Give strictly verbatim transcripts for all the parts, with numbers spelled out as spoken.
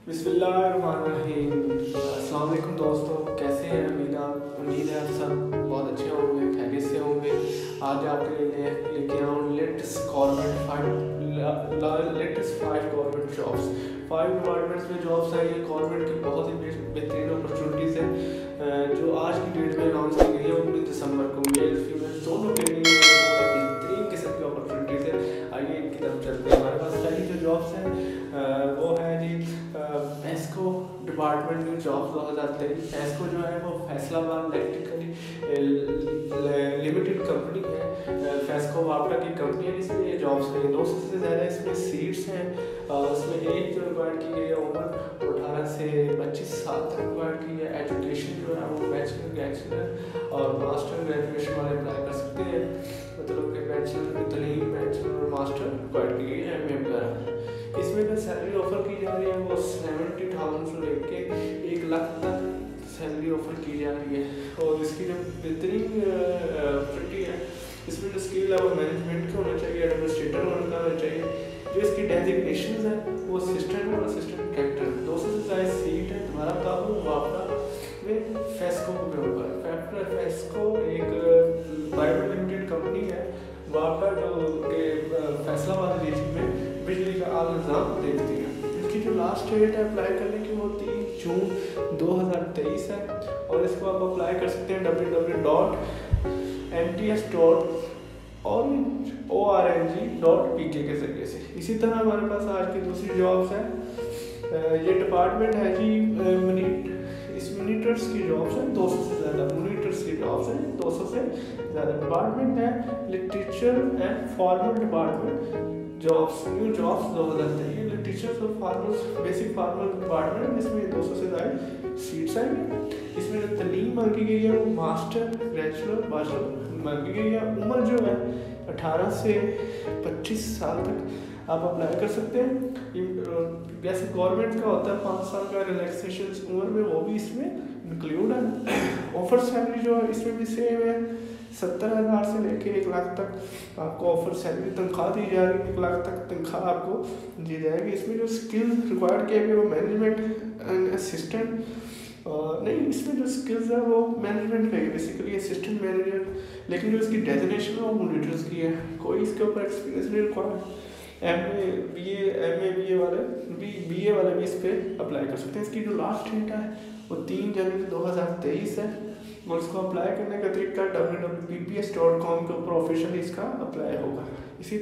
बिस्मिल्लाहिर्रहमानिर्रहीम। अस्सलाम वालेकुम दोस्तों, कैसे हैं? उम्मीद आप उम्मीद है आप सब बहुत अच्छे होंगे, खैरियत से होंगे। आज आपके लिए लेके आऊँ latest government five latest five government jobs five departments में जॉब्स हैं। ये गवर्नमेंट की बहुत ही बेहतरीन अपॉर्चुनिटीज़ हैं जो आज की डेट में अनाउंस की गई है। उन्नीस दिसंबर को मेल फीमेल दोनों के लिए बहुत बेहतरीन किस्म की अपॉर्चुनिटीज़ है। आइए इनकी तरफ चलते हैं। हमारे पास पहली जो जॉब्स हैं वो है जी एस्को डिपार्टमेंट न्यू जॉब्स दो हज़ार तेईस। एस्को जो है वो फैसलाबाद इलेक्ट्रिकली लिमिटेड कंपनी है। फेस्को वापडा की कंपनी है जिसमें ये जॉब्स हैं। दो सौ से ज़्यादा इसमें सीट्स हैं। उसमें एज जो रिक्वायर्ड की गई है उम्र अठारह से पच्चीस साल तक रिक्वायर्ड की है। एजुकेशन जो है वो बैचलर बैचलर और मास्टर ग्रेजुएशन वाले अप्लाई कर सकते हैं। मतलब कि बैचलर की तलीम बैचलर और मास्टर रिक्वायर्ड की गई है, एम ए वगैरह। इसमें जो सैलरी ऑफर की जा रही है वो सेवेंटी थाउजेंड से लेके एक लाख तक सैलरी ऑफर की जा रही है। और इसकी जो बेहतरीन अपॉर्चुनिटी है इसमें जो स्किल है वो मैनेजमेंट का होना चाहिए, एडमिनिस्ट्रेटर होना चाहिए। जो इसकी डेजिग्नेशन है वो असिस्टेंट और असिस्टेंट कैप्टन। दो सौ से ज़्यादा सीट है। तुम्हारा काबू वापडा में फेस्को में होगा। फेस्को एक प्राइवेट लिमिटेड कंपनी है वापडा जो के फैसलाबाद रीजन में बिजली का आला निज़ाम देखती है। इसकी जो लास्ट डेट है अप्लाई करने की वो तीन जून दो हज़ार तेईस है। और इसको आप अप्लाई कर सकते हैं W W W dot M T S dot O R N G dot P K के जरिए से। इसी तरह हमारे पास आज की दूसरी जॉब्स है। ये डिपार्टमेंट है जी मिनट इस मिनीटर्स की जॉब्स हैं। दो सौ से ज़्यादा मिनीटर्स की जॉब्स हैं। दो सौ से ज़्यादा डिपार्टमेंट है literature and formal department jobs new jobs दो हज़ार तेईस। टीचर्स और फार्मर्स बेसिक फार्मर डिपार्टमेंट इसमें दो सौ से ज़्यादा सीट्स आएंगे। इसमें जो तलीम मांगी गई है वो मास्टर बैचलर बैचलर मांगी गई है। उम्र जो है अठारह से पच्चीस साल तक आप अप्लाई कर सकते हैं। जैसे गवर्नमेंट का होता है पाँच साल का रिलैक्सेशन उम्र में, वो भी इसमें इंक्लूड है। ऑफर सैलरी जो है इसमें भी सेम है। सत्तर हज़ार से लेके एक लाख तक आपको ऑफर सैलरी तनख्वाह दी जा रही है। एक लाख तक तनख्वाह आपको दी जाएगी। इसमें जो स्किल्स रिक्वायर्ड किए गए वो मैनेजमेंट एंड असिस्टेंट नहीं, इसमें जो स्किल्स है वो मैनेजमेंट का है बेसिकली असिस्टेंट मैनेजर। लेकिन जो इसकी डेजिग्नेशन है वो मॉनिटर्स की है। कोई इसके ऊपर एक्सपीरियंस नहीं required. M A B A M A B A वाले बी बी ए वाले भी इस पर अप्लाई कर सकते हैं। इसकी जो लास्ट डेट है वो तीन जनवरी दो हज़ार तेईस है। और इसको अप्लाई करने का तरीका W W P P S dot com के ऊपर ऑफिशियली इसका अप्लाई होगा। इसी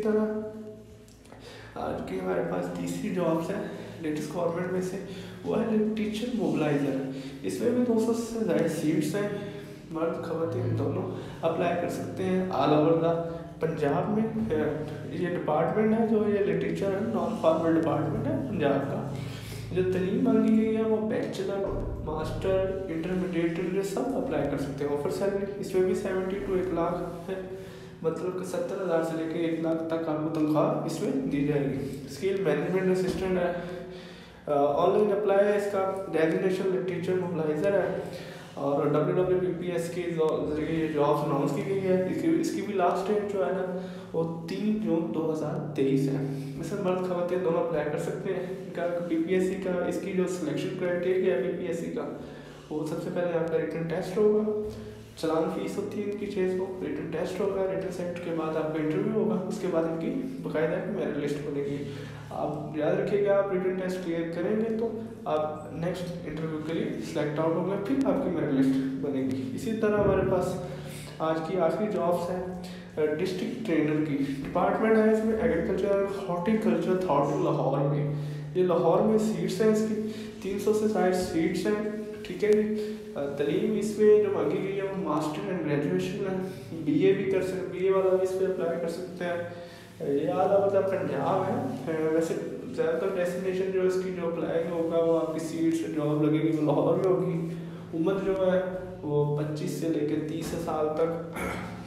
तरह आज की हमारे पास तीसरी जॉब्स है लेटेस्ट गवर्नमेंट में से, वो है टीचर मोबिलाइजर। इसमें भी दो सौ से ज़्यादा सीट्स हैं। मर्द खवातीन दोनों अप्लाई कर सकते हैं। ऑल ओवर द पंजाब में ये डिपार्टमेंट है जो ये लिटरेचर है नॉन फॉर्मल डिपार्टमेंट है पंजाब का। जो तलीम मांगी गई है वो बैचलर मास्टर इंटरमीडिएट सब अप्लाई कर सकते हैं। ऑफर सैलरी इसमें भी सेवेंटी टू एक लाख है। मतलब कि सत्तर हज़ार से लेकर एक लाख तक आपको तनख्वाह इसमें दी जाएगी। स्किल मैनेजमेंट असिस्टेंट है। ऑनलाइन अप्लाई है। इसका डेजिग्नेशन टीचर मोबिलाइजर है। और W W P P S की जरिए जॉब्स अनाउंस की गई है। इसकी इसकी भी लास्ट डेट जो है ना वो तीन जून दो हज़ार तेईस है। इसमें मर्द खवातीन दोनों अप्लाई कर सकते हैं। इनका पी पी एस सी का इसकी जो सिलेक्शन क्राइटेरिया है पी पी एस सी का वो सबसे पहले आपका रिटन टेस्ट होगा। चलान फीस होती है इनकी छः सौ। रिटन टेस्ट होगा। रिटन सेट के बाद आपका इंटरव्यू होगा। उसके बाद इनकी बाकायदा मेरिट लिस्ट बनेगी। आप याद रखिएगा आप रिटन टेस्ट क्लियर करेंगे तो आप नेक्स्ट इंटरव्यू के लिए सिलेक्ट आउट होंगे, फिर आपकी मेरिट लिस्ट बनेगी। इसी तरह हमारे पास आज की आखिरी जॉब्स है डिस्ट्रिक्ट ट्रेनर की डिपार्टमेंट है। इसमें एग्रीकल्चर हॉर्टिकल्चर थॉट लाहौर में। ये लाहौर में सीट्स हैं इसकी तीन सौ से ज़्यादा सीट्स हैं। ठीक है जी। तलीम इसमें जो मांगी गई है वो मास्टर एंड ग्रेजुएशन है। बी ए भी कर सकते बी ए वाला भी इस पर अप्लाई कर सकते हैं। ये आला मतलब पंजाब है। वैसे ज़्यादातर डेस्टिनेशन जो इसकी जो अप्लाई होगा वो आपकी सीट से जॉब लगेगी वो लाहौर में होगी। उम्र जो है वो पच्चीस से लेकर तीस साल तक।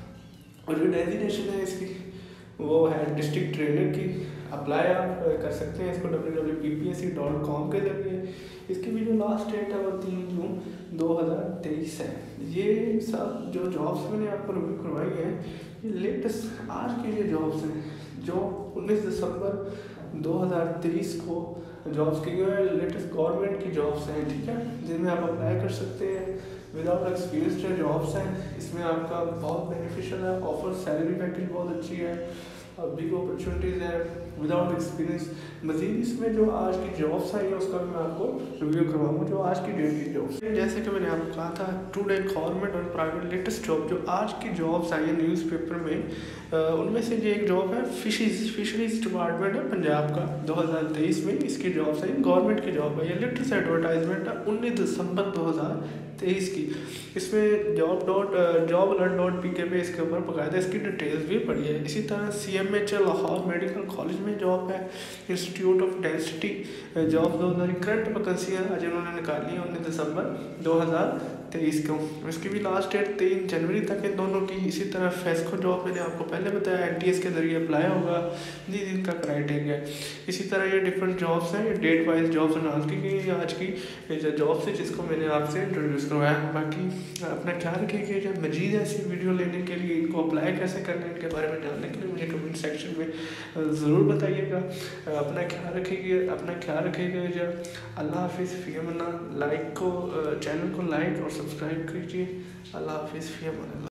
और जो डेजिग्नेशन है इसकी वो है डिस्ट्रिक्ट ट्रेनर की। अप्लाई आप कर सकते हैं इसको W W P P S C dot com के जरिए। इसकी भी जो लास्ट डेट है वो तीन जून दो हज़ार तेईस है। ये सब जो जॉब्स मैंने आपको रिव्यू करवाई हैं ये लेटेस्ट आज के ये जॉब्स हैं जो उन्नीस दिसंबर दो हज़ार तेईस को जॉब्स की जो है लेटेस्ट गवर्नमेंट की जॉब्स हैं, ठीक है, जिनमें आप अप्लाई कर सकते हैं। विदाउट एक्सपीरियंस जो जॉब्स हैं इसमें आपका बहुत बेनिफिशियल है, ऑफर सैलरी पैकेज बहुत अच्छी है, बिग अपॉर्चुनिटीज़ है विदाउट एक्सपीरियंस। मज़ीद इसमें जो आज की जॉब्स आई है उसका भी मैं आपको रिव्यू करवाऊंगा, जो आज की डेट की जॉब्स। जैसे कि मैंने आपको कहा था टुडे गवर्नमेंट और प्राइवेट लेटेस्ट जॉब जो आज की जॉब्स आई है न्यूज़पेपर में, उनमें से ये एक जॉब है फिशरीज फिशरीज डिपार्टमेंट है पंजाब का, दो हज़ार तेईस में इसकी जॉब्स आई, गवर्नमेंट की जॉब है। ये लेटेस्ट एडवर्टाइजमेंट है उन्नीस दिसंबर दो हज़ार तेईस की। इसमें job dot job alert dot P K पे इसके ऊपर बकायदा इसकी डिटेल्स भी पड़ी है। इसी तरह C M H Lahore medical college में जॉब है, इंस्टीट्यूट ऑफ डेंसिटी जॉब दो हज़ार करंट वैकेंसियाँ आज उन्होंने निकाली है उन्नीस दिसंबर दो हज़ार तेईस को। इसकी भी लास्ट डेट तीन जनवरी तक है दोनों की। इसी तरह फेस्को जॉब मैंने आपको पहले बताया एन टी एस के जरिए अप्लाई होगा, जी इनका क्राइटेरिया है। इसी तरह ये डिफरेंट जॉब्स हैं, ये डेट वाइज जॉब्स अनाउंस की गई है आज की जॉब से जिसको मैंने आपसे इंट्रोड्यूस करवाया। बाकी अपना ख्याल रखिएगा, जब मजीद ऐसी वीडियो लेने के लिए इनको अप्लाई कैसे करना है इनके बारे में जानने के लिए मुझे कमेंट सेक्शन में ज़रूर बताइएगा। अपना ख्याल रखिएगा अपना ख्याल रखिएगा जब अल्लाह हाफिज़ फ़ी अमान। लाइक को चैनल को लाइक और सब्सक्राइब कीजिए। अल्लाह हाफिज़ फ़ी अमान।